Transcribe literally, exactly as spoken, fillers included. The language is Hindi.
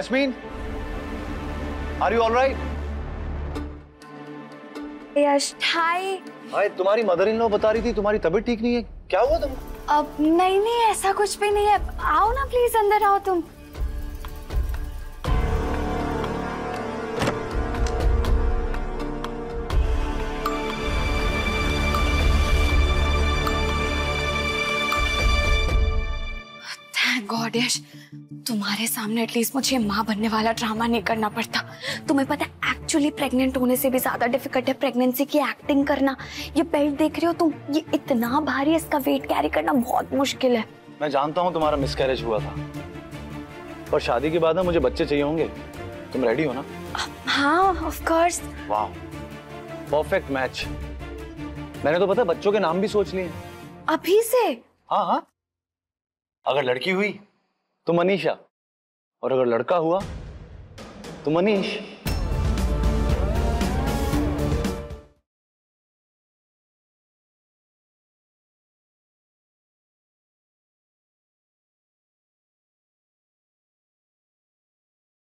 Jasmine, are you all right? Yash, hi. Hi, तुम्हारी मदर इन लॉ बता रही थी तुम्हारी तबीयत ठीक नहीं है, क्या हुआ तुमको? अब नहीं नहीं ऐसा कुछ भी नहीं है, आओ ना प्लीज, अंदर आओ तुम। थैंक गॉड यश, तुम्हारे सामने एटलीस्ट मुझे माँ बनने वाला ड्रामा नहीं करना पड़ता। तुम्हें पता है एक्चुअली प्रेग्नेंट होने से भी ज्यादा डिफिकल्ट है प्रेगनेंसी की एक्टिंग करना। ये बेल्ट देख रहे हो तुम, ये इतना भारी है, इसका वेट कैरी करना बहुत मुश्किल है। मैं जानता हूँ तुम्हारा मिसकैरेज हुआ था, पर शादी के बाद ना मुझे बच्चे चाहिए होंगे। तुम रेडी हो ना? हाँ ऑफ कोर्स। वाह, परफेक्ट मैच। मैंने तो पता बच्चों के नाम भी सोच लिए। अभी से? हाँ हाँ, अगर लड़की हुई तो मनीषा, और अगर लड़का हुआ तो मनीष।